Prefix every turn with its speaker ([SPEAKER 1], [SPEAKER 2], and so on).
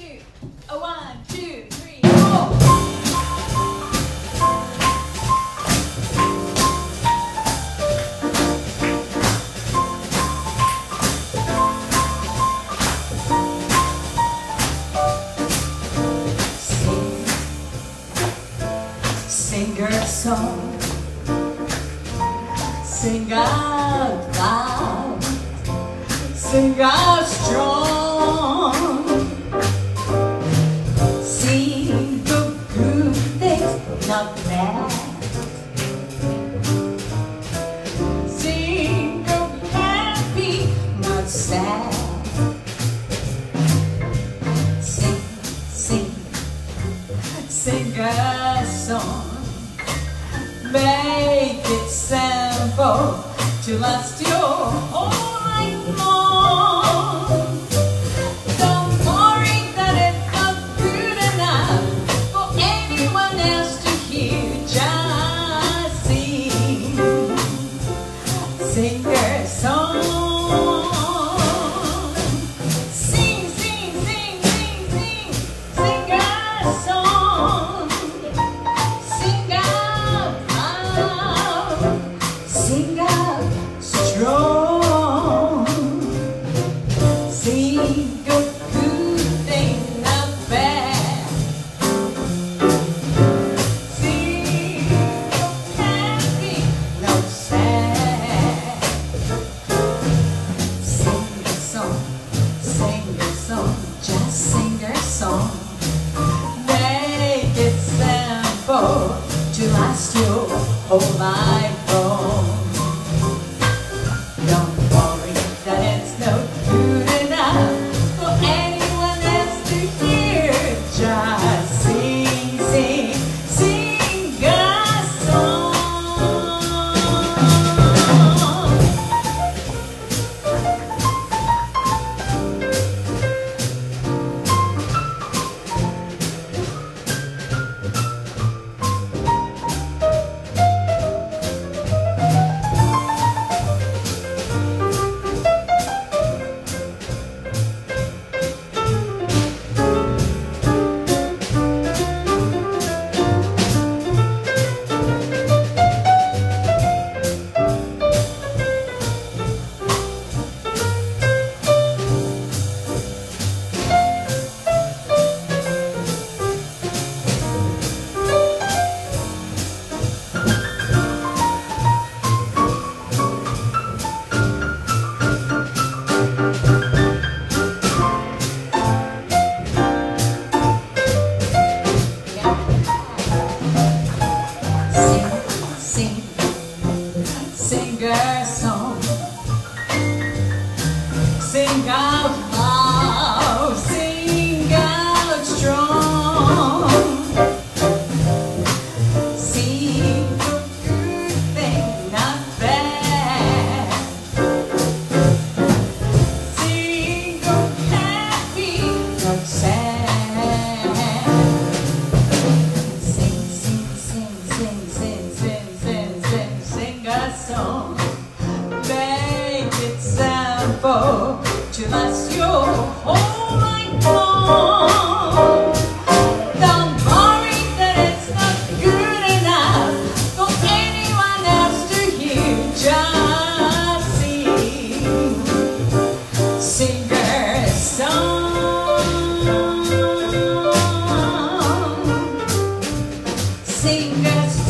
[SPEAKER 1] Sing out loud, sing out strong, sing the good things, not bad, sing the happy, not sad, sing, sing, sing a song. Make it simple to last your whole life long. Don't worry that it's not good enough for anyone else to hear. Just sing, sing a song. Sing, sing, sing, sing, sing, sing a song. Sing out. Sing out strong. Sing a good thing, not bad. Sing happy, not sad. Sing a song, just sing a song. Make it simple to last your whole life long. Don't worry that it's no good enough for anyone else to hear. Just sing, sing, sing a song. Sing a song, sing out loud, sing out strong, sing a good thing, not bad, sing a happy, not sad, sing, sing, sing, sing, sing, sing, sing, sing, sing a song. Make it simple to last your whole life long. Don't worry that it's not good enough for anyone else to hear. Just sing a song. Sing a song.